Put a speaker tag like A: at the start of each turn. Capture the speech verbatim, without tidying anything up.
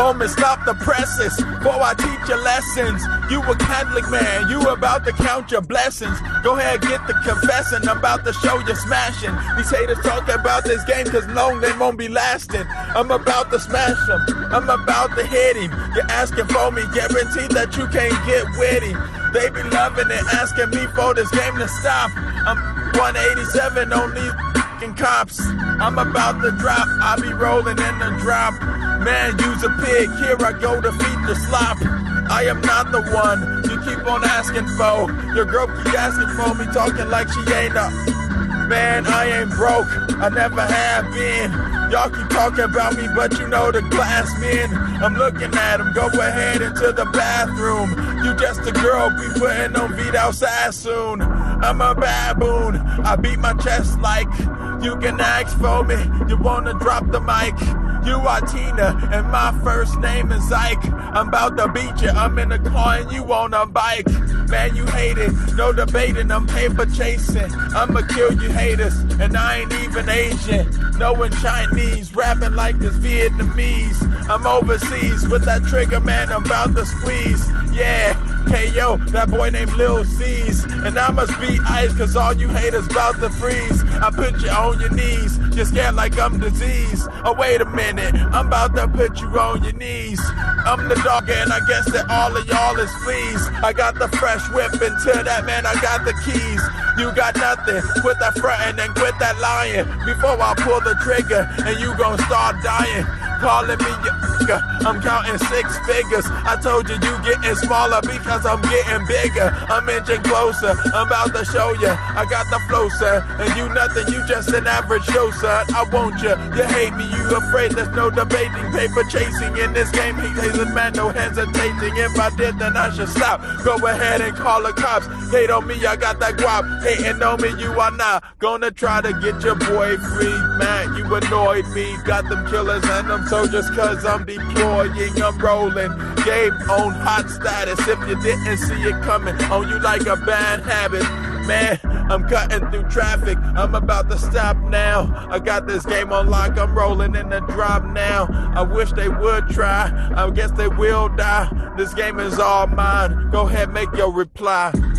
A: Homie, stop the presses before I teach you lessons. You a Catholic man, you about to count your blessings. Go ahead, get the confessing, I'm about to show you smashing. These haters talk about this game cause long they won't be lasting. I'm about to smash them, I'm about to hit him. You're asking for me, guarantee that you can't get with him. They be loving it, asking me for this game to stop. I'm one eighty-seven on these f***ing cops. I'm about to drop, I be rolling in the drop. Man, use a pig, here I go to feed the slop. I am not the one you keep on asking for. Your girl keep asking for me, talking like she ain't a... Man, I ain't broke, I never have been. Y'all keep talking about me, but you know the glass men. I'm looking at them, go ahead into the bathroom. You just a girl, be putting on feet outside soon. I'm a baboon, I beat my chest like you can ask for me. You wanna drop the mic? You are Tina, and my first name is Ike. I'm about to beat you, I'm in the car and you on a bike. Man, you hate it, no debating, I'm paper chasing. I'ma kill you haters, and I ain't even Asian. Knowing Chinese, rapping like this Vietnamese. I'm overseas with that trigger, man, I'm about to squeeze. Yeah, hey yo, that boy named Lil C's. And I must be ice, cause all you haters about to freeze. I put you on your knees, you're scared like I'm diseased. Oh wait a minute, I'm about to put you on your knees. I'm the dog and I guess that all of y'all is fleas. I got the fresh whip, and to that man I got the keys. You got nothing, quit that frontin' and quit that lying before I pull the trigger and you gon' start dying. Calling me your nigga, I'm counting six figures. I told you you getting smaller because I'm getting bigger. I'm inching closer, I'm about to show ya. I got the flow, sir, and you nothing, you just an average show, son. I want ya, you hate me, you afraid, there's no debating. Paper chasing in this game, he hazing, man, no hesitating. If I did, then I should stop. Go ahead and call the cops. Hate on me, I got that guap. Hating on me, you are not gonna try to get your boy free. Man, you annoyed me, got them killers and them soldiers cause I'm deploying, I'm rolling. Game on hot status, if you didn't see it coming on you like a bad habit. Man, I'm cutting through traffic, I'm about to stop now. I got this game on lock, I'm rolling in the drop now. I wish they would try, I guess they will die. This game is all mine, go ahead, make your reply.